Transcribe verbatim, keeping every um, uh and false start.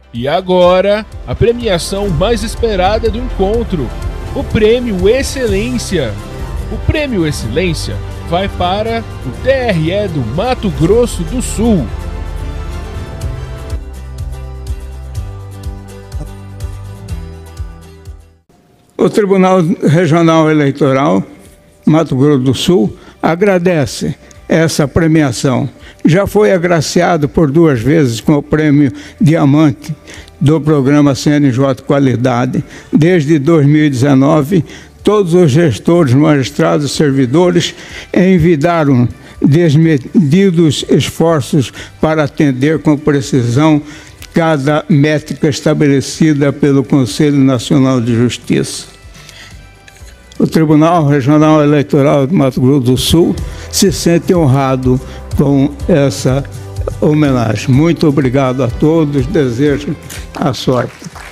E agora, a premiação mais esperada do encontro, o Prêmio Excelência. O Prêmio Excelência vai para o T R E do Mato Grosso do Sul. O Tribunal Regional Eleitoral, Mato Grosso do Sul, agradece essa premiação. Já foi agraciado por duas vezes com o Prêmio Diamante do programa C N J Qualidade. Desde dois mil e dezenove, todos os gestores, magistrados e servidores envidaram desmedidos esforços para atender com precisão cada métrica estabelecida pelo Conselho Nacional de Justiça. O Tribunal Regional Eleitoral do Mato Grosso do Sul se sente honrado com essa homenagem. Muito obrigado a todos, desejo a sorte.